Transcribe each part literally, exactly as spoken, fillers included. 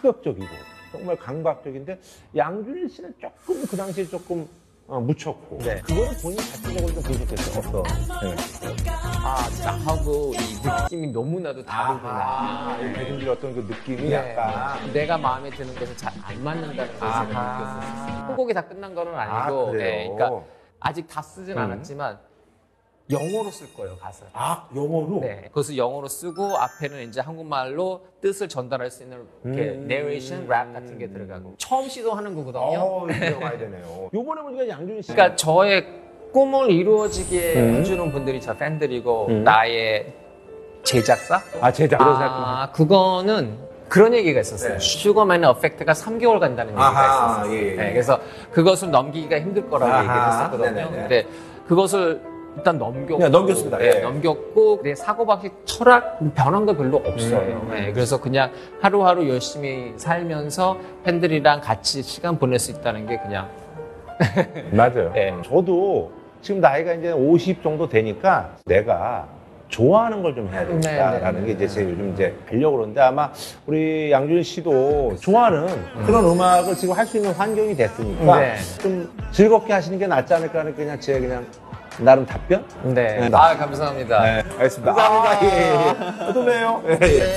파격적이고 정말 강박적인데 양준일 씨는 조금 그 당시에 조금 어, 묻혔고 네. 그거는 본인 자체적으로 좀 부족했어. 어떤? 네. 아, 나하고 이 느낌이 너무나도 다르구나. 아, 이 백인들의 어떤 그 느낌이 네. 약간 내가 마음에 드는 것을 잘 안 맞는다는 것을 느꼈었어요. 선곡이 다 끝난 건 아니고, 아, 그래요? 네, 그러니까 아직 다 쓰진 음. 않았지만 영어로 쓸 거예요, 가사를. 아 영어로? 네, 그것을 영어로 쓰고 앞에는 이제 한국말로 뜻을 전달할 수 있는 이렇게 음. 내레이션, 랩 같은 게 들어가고 처음 시도하는 거거든요. 어, 이거 와야 되네요. 요번에 보니까 양준일 씨. 그러니까 저의 꿈을 이루어지게 음. 해주는 분들이 저 팬들이고 음. 나의 제작사? 아 제작 이런 생각. 아, 그거는 그런 얘기가 있었어요. 네. 슈거맨의 어펙트가 삼 개월 간다는 얘기가 아하, 있었어요. 예, 예. 네, 그래서 그것을 넘기기가 힘들 거라고 아하, 얘기를 했었거든요. 네네네. 근데 그것을 일단 넘겼고, 네, 넘겼습니다. 네, 예. 넘겼고 내 사고방식 철학 변한 거 별로 없어요. 음. 네, 그래서 그냥 하루하루 열심히 살면서 팬들이랑 같이 시간 보낼 수 있다는 게 그냥 맞아요. 네. 저도 지금 나이가 이제 오십 정도 되니까 내가 좋아하는 걸 좀 해야 되겠다라는 네, 네, 게 이제 제 요즘 이제 하려고 그러는데 아마 우리 양준일 씨도 좋아하는 그런 음악을 지금 할 수 있는 환경이 됐으니까 네. 좀 즐겁게 하시는 게 낫지 않을까 하는 그냥 제 그냥 나름 답변? 네. 네. 아, 감사합니다. 네, 알겠습니다. 감사합니다. 아, 예, 예. 어떠세요? 예, 예.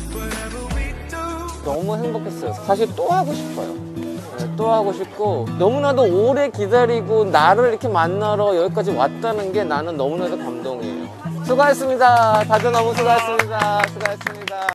너무 행복했어요. 사실 또 하고 싶어요. 네, 또 하고 싶고 너무나도 오래 기다리고 나를 이렇게 만나러 여기까지 왔다는 게 나는 너무나도 감동이에요. 수고하셨습니다. 다들 너무 수고하셨습니다. 수고하셨습니다.